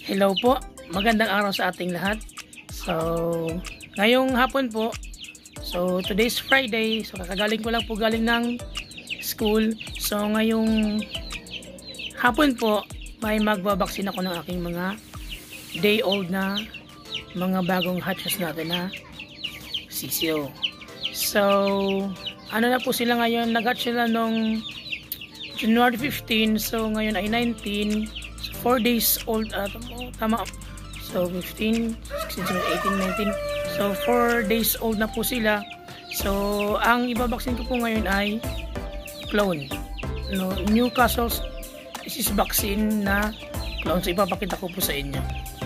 Hello po, magandang araw sa ating lahat. So, ngayong hapon po, so today's Friday, so kakagaling ko lang po galing ng school. So ngayong hapon po, may magbabaksin ako ng aking mga day old na mga bagong hatches natin na sisiyo. So, ano na po sila ngayon, nag-hatch sila nung January 15, so ngayon ay 19, so 4 days old, tama, so 15, 16, 17, 18, 19, so 4 days old na po sila. So, ang ibabaksin ko po ngayon ay clone, no, Newcastle's disease vaccine na clone, so ipapakita ko po sa inyo.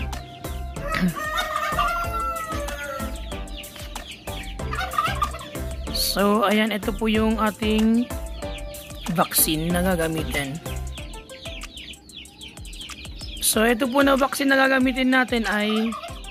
So, ayan, ito po yung ating vaccine na gagamitin. So, ito po na vaccine na gagamitin natin ay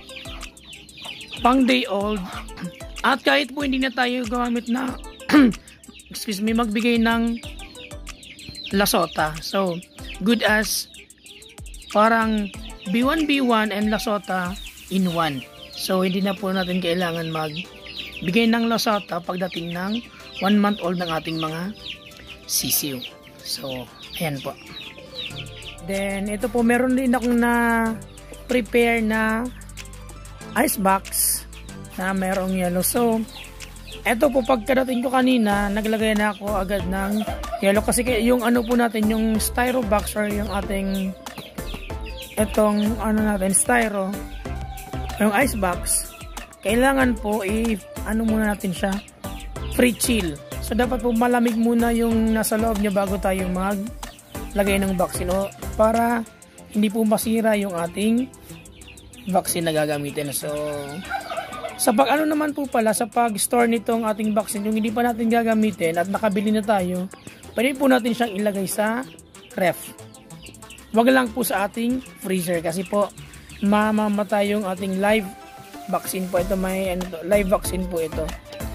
pang day old. At kahit po hindi na tayo gamit na excuse me, magbigay ng Lasota. So, good as parang B1, B1 and Lasota in 1. So, hindi na po natin kailangan magbigay ng Lasota pagdating ng 1 month old ng ating mga sisiyo. So, ayan po. Then, ito po, meron din akong na prepare na ice box na merong yellow. So, ito po, pagkadating ko kanina, naglagay na ako agad ng yellow. Kasi yung ano po natin, yung styro box or yung ating itong ano natin, styro, yung ice box, kailangan po ano muna natin siya, free chill. So, dapat po malamig muna yung nasa loob niya bago tayo maglagay ng vaccine, o para hindi po masira yung ating vaccine na gagamitin. So, sa pag-ano naman po pala, sa pag-store nitong ating vaccine, yung hindi pa natin gagamitin at nakabili na tayo, pwede po natin siyang ilagay sa ref. Wag lang po sa ating freezer kasi po mamamatay yung ating live vaccine po. Ito may live vaccine po ito.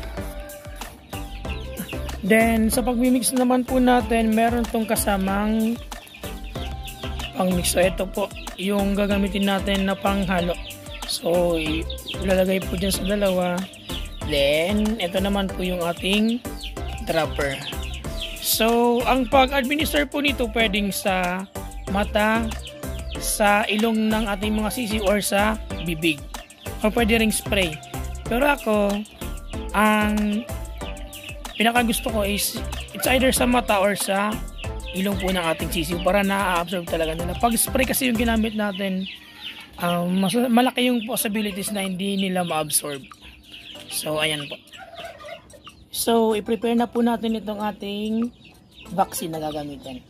Then, sa pag-mix naman po natin, meron tong kasamang pang-mix. So, ito po yung gagamitin natin na panghalo. So, ilalagay po dyan sa dalawa. Then, ito naman po yung ating dropper. So, ang pag-administer po nito pwedeng sa mata, sa ilong ng ating mga sisi, or sa bibig. O pwede ring spray. Pero ako, ang pinaka gusto ko is it's either sa mata or sa ilong po ng ating sisiw para na-absorb talaga nila. Pag spray kasi yung ginamit natin, malaki yung possibilities na hindi nila ma-absorb. So, ayan po. So, i-prepare na po natin itong ating vaccine na gagamitin.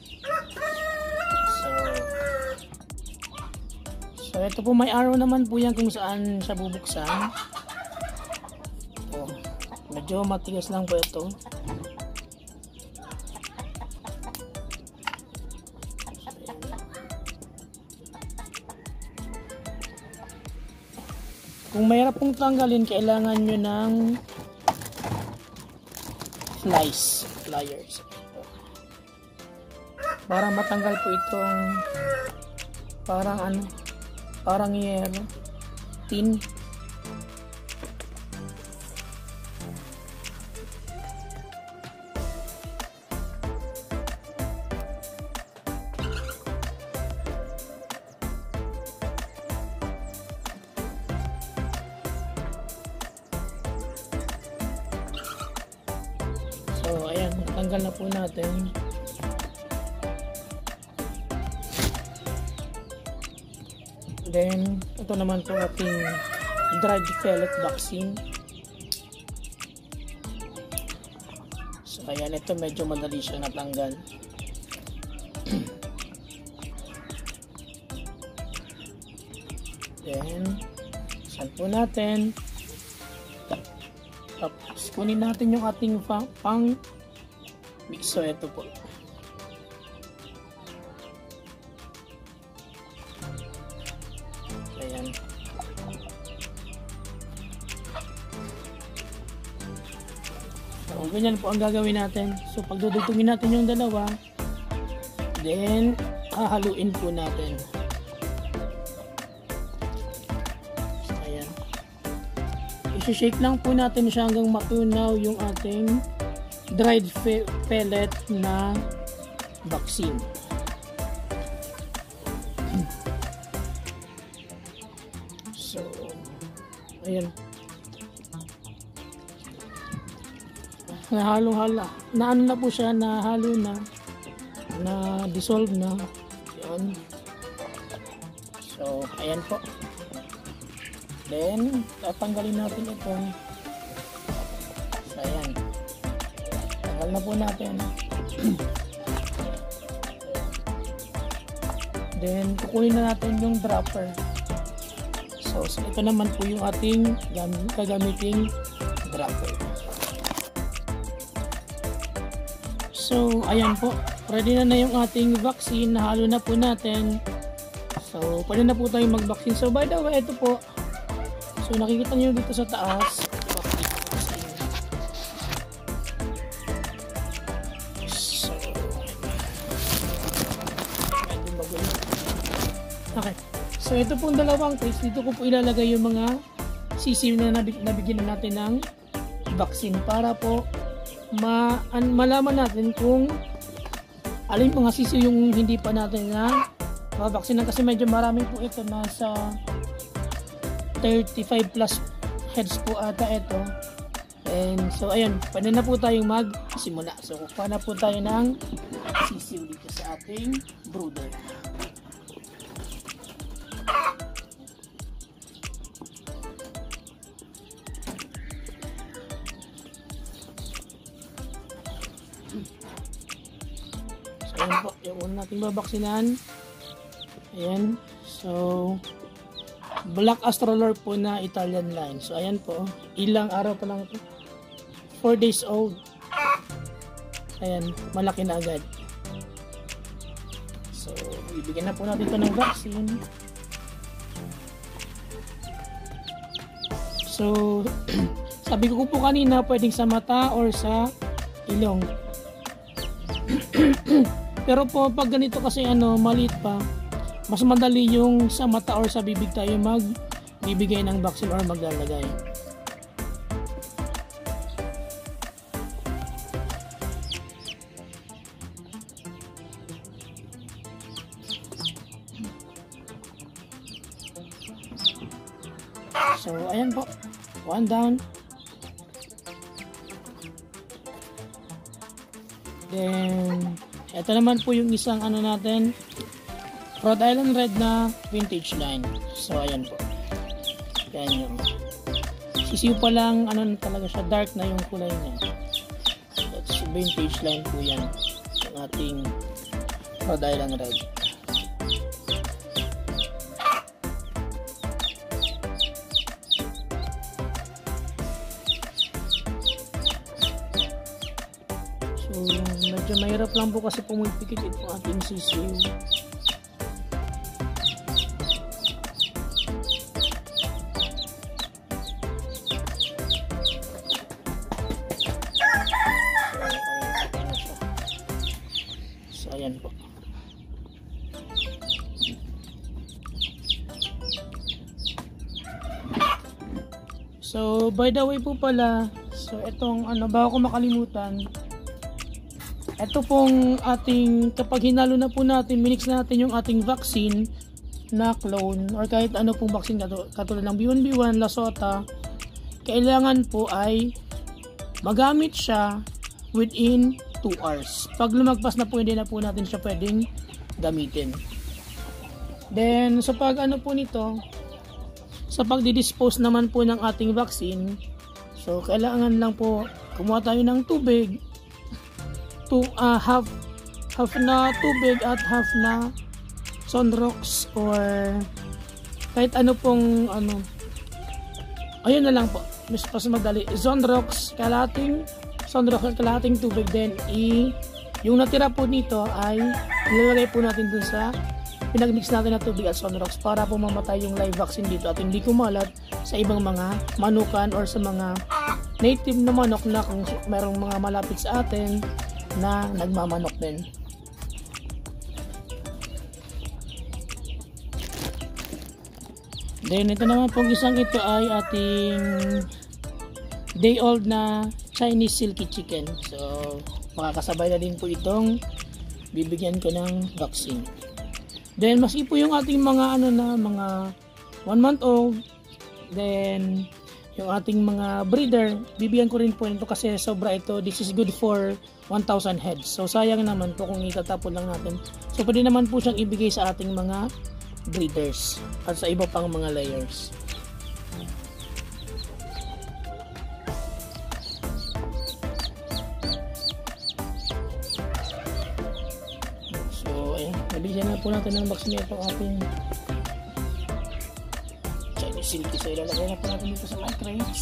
So, ito po, may arrow naman po yan kung saan siya bubuksan. Medyo matigas lang po ito. Kung mahirap pong tanggalin, kailangan nyo ng pliers. Para matanggal po itong parang yero, tin. So, ayan, natanggal na po natin. Then, ito naman po ating dried pellet vaccine. So, ayan, ito medyo madali siya natanggal. Then, saan po natin? Tapos, kunin natin yung ating pang mix. So, ito po. Ayan. So, ganyan po ang gagawin natin. So, pagdudugtungin natin yung dalawa, then, hahaluin po natin. i-shake lang po natin siya hanggang matunaw yung ating dried pellet na vaccine. So, ayan. Nahalo-hala. Naano na po siya, nahalo na. Na-dissolve na. Ayan. So, ayan po. Then, tatanggalin natin ito. So, ayan. Tanggal na po natin. Then, kukunin na natin yung dropper. So, ito naman po yung ating gagamiting dropper. So, ayan po. Ready na yung ating vaccine. Nahalo na po natin. So, pwede na po tayong mag-vaccine. So, by the way, ito po. So, nakikita nyo dito sa taas. So, okay. So, ito pong dalawang case. Dito ko po ilalagay yung mga sisiw na nabigyan natin ng vaccine para po malaman natin kung alin mga sisiw yung hindi pa natin na mabaksin kasi medyo marami po ito, nasa 35 plus heads po ata ito. And so ayan, pwede na po tayong magsimula. So kukuha na po tayo ng sisiw dito sa ating brooder. Ayan po, yung una natin babaksinan. Ayan. So, Black Astrolorp po na Italian line. So, ayan po. Ilang araw pa lang ito. 4 days old. Ayan, malaki na agad. So, ibigyan na po natin ito ng vaccine. So, sabi ko po kanina, pwedeng sa mata or sa ilong. Pero po pag ganito kasi maliit pa, mas madali yung sa mata or sa bibig tayo magbibigay ng vaccine or maglalagay. So ayan po, one down. Then ito naman po yung isang natin, Rhode Island Red na vintage line. So ayan po. Ayan yung sisiw pa lang, talaga siya, dark na yung kulay niya. That's vintage line po yan. Yung ating Rhode Island Red. So medyo mahirap lang po kasi pumipikit ito ating sisiw. So ayan po. So by the way po pala, so itong bago ko makalimutan, ito pong ating, kapag hinalo na po natin, minix natin yung ating vaccine na clone or kahit ano pong vaccine katulad ng B1B1, Lasota, kailangan po ay magamit siya within 2 hours. Pag lumagpas na po, hindi na po natin siya pwedeng gamitin. Then sa pag po nito, sa pagdi-dispose naman po ng ating vaccine, so kailangan lang po kumuha tayo ng tubig, half na tubig at half na Sunrox or kahit ano pong ayun na lang po, mas madali, Sunrox kalahating tubig. Then yung natira po nito ay ilalagay po natin dun sa pinagmix natin na tubig at Sunrox para po mamatay yung live vaccine dito at hindi kumalat sa ibang mga manukan or sa mga native na manok na kung merong mga malapit sa atin na nagmamanok din. Then ito naman pong isang ito ay ating day old na Chinese silky chicken. So makakasabay na din po itong bibigyan ko ng vaccine. Then maski po yung ating mga mga 1 month old, then yung ating mga breeder, bibigyan ko rin po ito kasi sobra ito. This is good for 1,000 heads. So sayang naman po kung itatapon lang natin. So pwede naman po siyang ibigay sa ating mga breeders at sa iba pang mga layers. So ayun, nabigyan na po natin ng vaccine itong ating Chinese silky. So ilalagay na po natin dito sa my crates.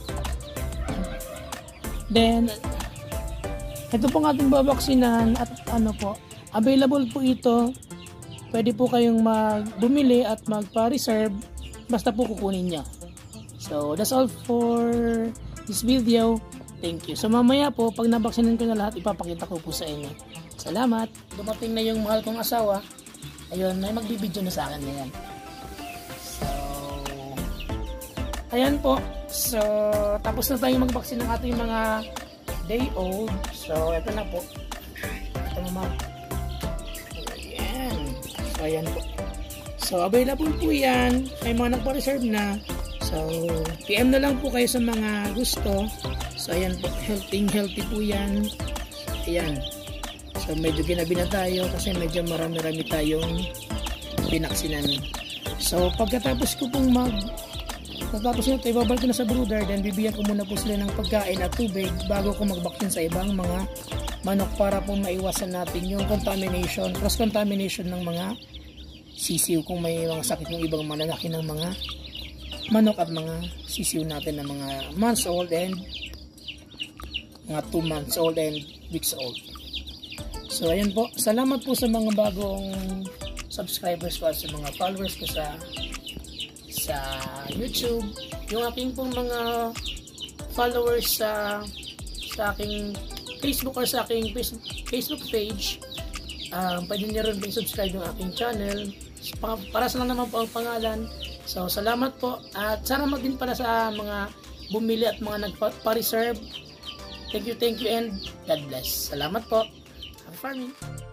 Then ito pong ating babaksinan at available po ito. Pwede po kayong bumili at magpa-reserve basta po kukunin niya. So that's all for this video. Thank you. So mamaya po pag nabaksinan ko na lahat, ipapakita ko po sa inyo. Salamat. Dumating na yung mahal kong asawa. Ayun, may magbibideo na sa akin ngayon. So ayan po. So tapos na tayong magbaksin ng ating mga day old. So ito na po. Ito naman. Ayan. So ayan po. So available po yan. May mga nagpa-reserve na. So PM na lang po kayo sa mga gusto. So ayan po. Healthy po yan. Ayan. So medyo ginabi na tayo kasi medyo marami-rami tayong pinaksinan. So pagkatapos ko pong tapos nito, ibabalik ko na sa brooder, then bibigyan ko muna po sila ng pagkain at tubig bago ko magbaksin sa ibang mga manok para po maiwasan natin yung contamination, cross-contamination ng mga sisiw kung may mga sakit ng ibang malalaki ng mga manok at mga sisiw natin na mga months old and mga 2 months old and weeks old. So ayan po, salamat po sa mga bagong subscribers ko at sa mga followers ko sa YouTube, yung aking pong mga followers sa aking Facebook or sa aking Facebook page, pwede niyo rin subscribe yung aking channel para sa lang naman po ang pangalan. So salamat po at sana din para sa mga bumili at mga nagpa-reserve. Thank you and God bless. Salamat po. Happy farming.